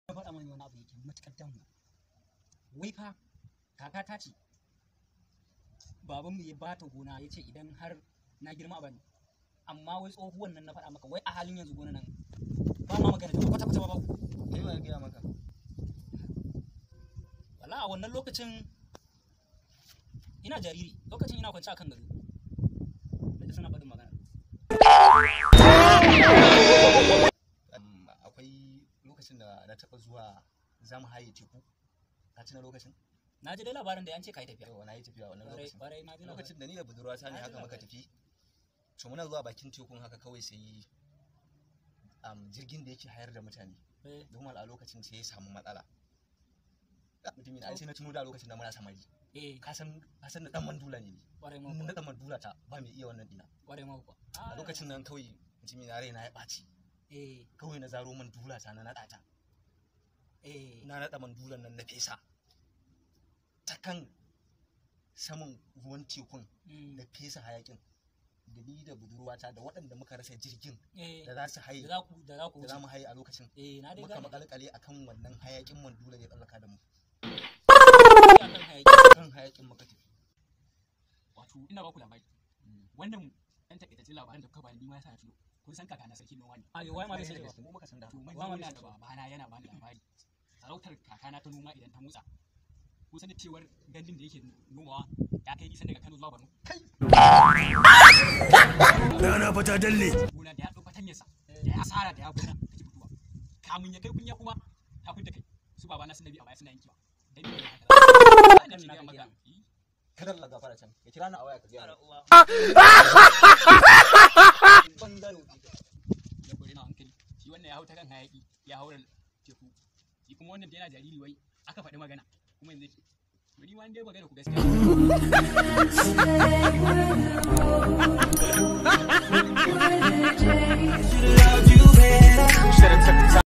Na faɗa mani wani abu yake matuƙar damu. Wai fa kaka ta ce babanmu ya bata gona ya ce idan har na girma a bani. Amma wai tsohuwan nan na faɗa maka wai a halin yanzu gona nan ba ma magana ta kwata-kwata ba. Kai ma gaya maka. Wala a wannan lokacin ina jariri, lokacin ina kwance akan gado. Da suna faɗin magana. Akwai lokacin da na taɓa zuwa zamu haye teku. Ka tuna lokacin? Na ji dai labarin da an ce ka yi tafiya. Yawa na yi tafiya wannan lokacin. Lokacin Lokacin da ni da budurwata ne haka muka tafi. To muna zuwa bakin tekun haka kawai sai jirgin da yake hayar da mutane. Domin a lokacin sai ya samu matsala. Mutumin ai sai na tuno da lokacin da muna samari. Ka san da dan mandula ne. Mun da dan mandula ta ba mai iya wannan dina. A lokacin nan kawai mutumin na raina ya ɓaci. Kawai na zaro mandula ta na naɗa ta. Na naɗa mandulan nan na fesa. Ta kan saman ruwan tekun da fesa hayakin. Da ni da budurwata da waɗanda muka rasa jirgin da za su haye da za mu haye a lokacin muka makalkale akan wannan hayakin mandula ya tsallaka da mu kan hayakin muka tafi. Wato ina ba ku labari wannan ɗan takaitaccen labarin da kuka bani ni ma yasa na tuno kun san kakana sarkin noma ne. Ayo wai ma bai sai mu muka san da. To mai da babana yana bani labari sarautar kakana ta noma idan ta motsa kun san da cewar gandun da yake nomawa ya kai nisan daga Kano zuwa Borno. Kai rana fata dalle gona da ya ɗau fatanyarsa da ya asara da ya gona kake fitowa kamun ya kai kunya kuma ta kunta kai su babana sun nabi a baya suna yankewa dan ne haka kada Allah gafara can ya kira ni a waya ka ji ya gure na hankali shi wannan ya hau ta kan hayaki ya haura teku shi kuma wannan da yana jariri wai aka faɗi magana kuma yanzu to ni ma dai magana ku gaskiya